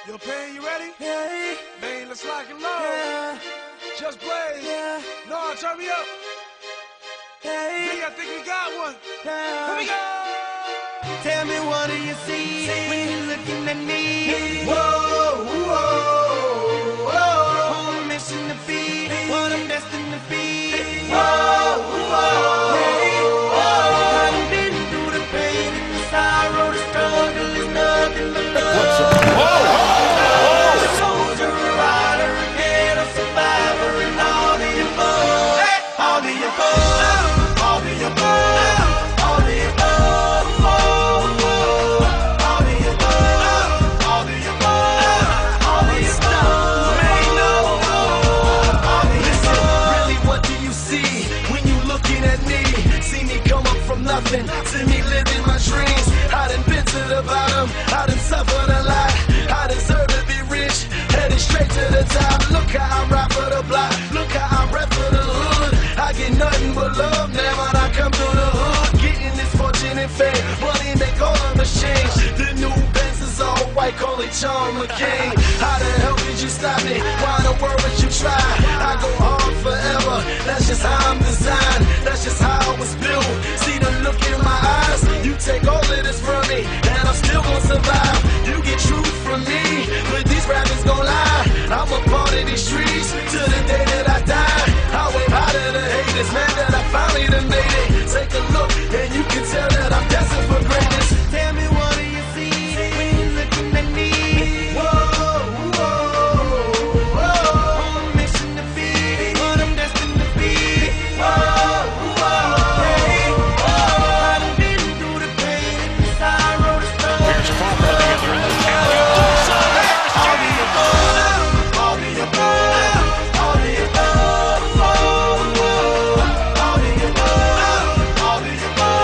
Yo, Pain, you ready? Yeah. Man, let's lock and load. Yeah. Just Blaze. Yeah. No, turn me up. Yeah. I think we got one. Yeah. Here we go. Tell me, what do you see when you're looking at me? Whoa, whoa, whoa. On a mission to be what I'm destined to be. Whoa, whoa, I've been through the pain and the sorrow, the struggle is nothing but love. What's up? A soldier, a rider, a ghetto survivor, and all the above. All the above. All the above. All the above. All the above. All the above. All the above. Listen, really, what do you see when you looking at me? See me come up from nothing, see me living my dreams. I done been to the bottom, I done suffered a lot. I deserve to be rich, headed straight to the top. Look how I rap for the block, look how I rap for the hood. I get nothing but love now when I come through the hood. Getting this fortune and fame, money make all of us change. The new Benz is all white, call it John McCain. How the hell did you stop me? Why in the world would you try? I go hard forever, that's just how I'm designed. That's just how I was built. See the look in my eyes, you take all of this from me, and I'm still gonna survive. You get truth from me, but these rappers gon' lie. I'm a part of these streets till the day that I die. I wave out of the haters, man, that I finally done made it. Take a look, and you can tell that I'm destined for greatness. Tell me, what do you see when you're looking at me? Whoa, whoa, whoa. On a mission to be what I'm destined to be. Whoa, whoa. I've been through the pain and the sorrow, the struggle. Here's Farmer on the other end of the county. All the above, all the above, all the above, all the above, all the above, all the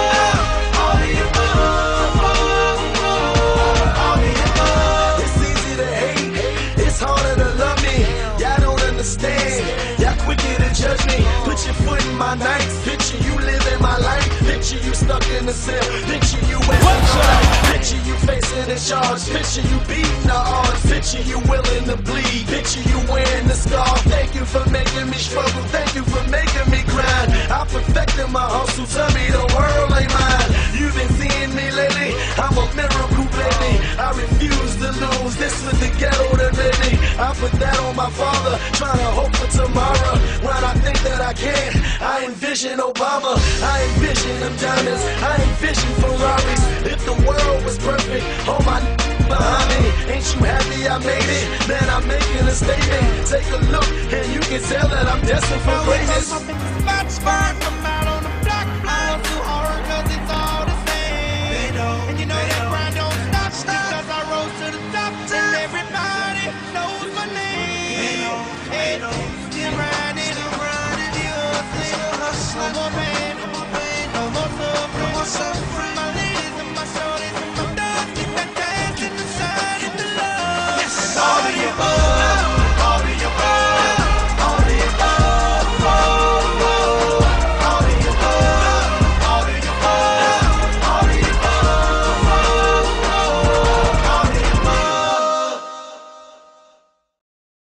above, all the above. It's easy to hate, it's harder to love me. Y'all don't understand, y'all quicker to judge me. Put your foot in my nights, picture you living my life. Picture you stuck in the cell, picture you in the picture you facing a charge, picture you beating the odds, picture you willing to bleed, picture you wearing the scar. Thank you for making me struggle, thank you for making me grind. I perfected my hustle, tell me the world ain't mine. You've been seeing me lately, I'm a miracle baby. I refuse to lose, this was the ghetto that made me. I put that on my father, trying to hope for tomorrow. When I think that I can't, I envision Obama, I envision them diamonds, I envision Ferraris. If the world was perfect, all my behind me, ain't you happy I made it? Man, I'm making a statement. Take a look, and you can tell that I'm destined for greatness. Something that's spark from